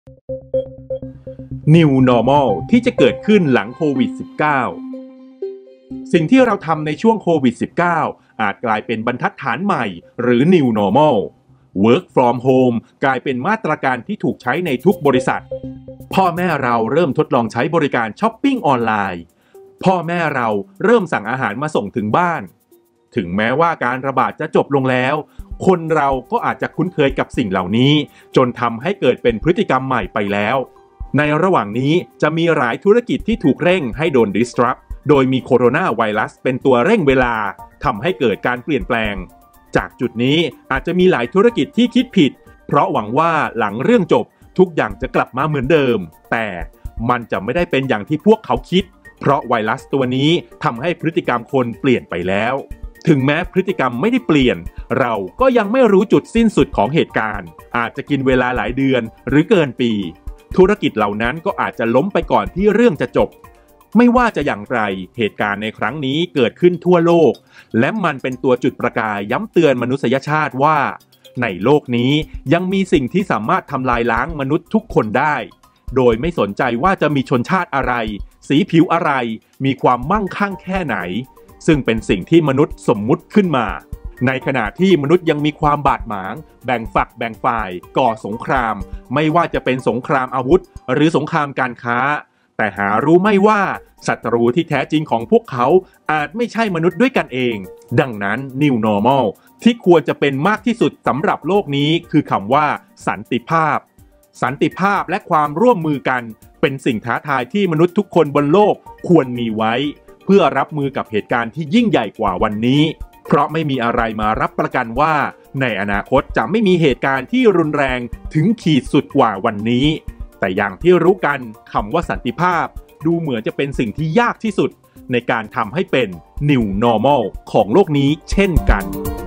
New Normal ที่จะเกิดขึ้นหลังโควิด -19 สิ่งที่เราทำในช่วงโควิด -19 อาจกลายเป็นบรรทัดฐานใหม่หรือ New Normal Work from Home กลายเป็นมาตรการที่ถูกใช้ในทุกบริษัทพ่อแม่เราเริ่มทดลองใช้บริการช้อปปิ้งออนไลน์พ่อแม่เราเริ่มสั่งอาหารมาส่งถึงบ้านถึงแม้ว่าการระบาดจะจบลงแล้วคนเราก็อาจจะคุ้นเคยกับสิ่งเหล่านี้จนทำให้เกิดเป็นพฤติกรรมใหม่ไปแล้วในระหว่างนี้จะมีหลายธุรกิจที่ถูกเร่งให้โดน disrupt โดยมีโคโรนาไวรัสเป็นตัวเร่งเวลาทำให้เกิดการเปลี่ยนแปลงจากจุดนี้อาจจะมีหลายธุรกิจที่คิดผิดเพราะหวังว่าหลังเรื่องจบทุกอย่างจะกลับมาเหมือนเดิมแต่มันจะไม่ได้เป็นอย่างที่พวกเขาคิดเพราะไวรัสตัวนี้ทำให้พฤติกรรมคนเปลี่ยนไปแล้วถึงแม้พฤติกรรมไม่ได้เปลี่ยนเราก็ยังไม่รู้จุดสิ้นสุดของเหตุการณ์อาจจะกินเวลาหลายเดือนหรือเกินปีธุรกิจเหล่านั้นก็อาจจะล้มไปก่อนที่เรื่องจะจบไม่ว่าจะอย่างไรเหตุการณ์ในครั้งนี้เกิดขึ้นทั่วโลกและมันเป็นตัวจุดประกายย้ำเตือนมนุษยชาติว่าในโลกนี้ยังมีสิ่งที่สามารถทำลายล้างมนุษย์ทุกคนได้โดยไม่สนใจว่าจะมีชนชาติอะไรสีผิวอะไรมีความมั่งคั่งแค่ไหนซึ่งเป็นสิ่งที่มนุษย์สมมุติขึ้นมาในขณะที่มนุษย์ยังมีความบาดหมางแบ่งฝักแบ่งฝ่ายก่อสงครามไม่ว่าจะเป็นสงครามอาวุธหรือสงครามการค้าแต่หารู้ไม่ว่าศัตรูที่แท้จริงของพวกเขาอาจไม่ใช่มนุษย์ด้วยกันเองดังนั้น New Normal ที่ควรจะเป็นมากที่สุดสำหรับโลกนี้คือคำว่าสันติภาพสันติภาพและความร่วมมือกันเป็นสิ่งท้าทายที่มนุษย์ทุกคนบนโลกควรมีไว้เพื่อรับมือกับเหตุการณ์ที่ยิ่งใหญ่กว่าวันนี้เพราะไม่มีอะไรมารับประกันว่าในอนาคตจะไม่มีเหตุการณ์ที่รุนแรงถึงขีดสุดกว่าวันนี้แต่อย่างที่รู้กันคำว่าสันติภาพดูเหมือนจะเป็นสิ่งที่ยากที่สุดในการทำให้เป็น New Normal ของโลกนี้เช่นกัน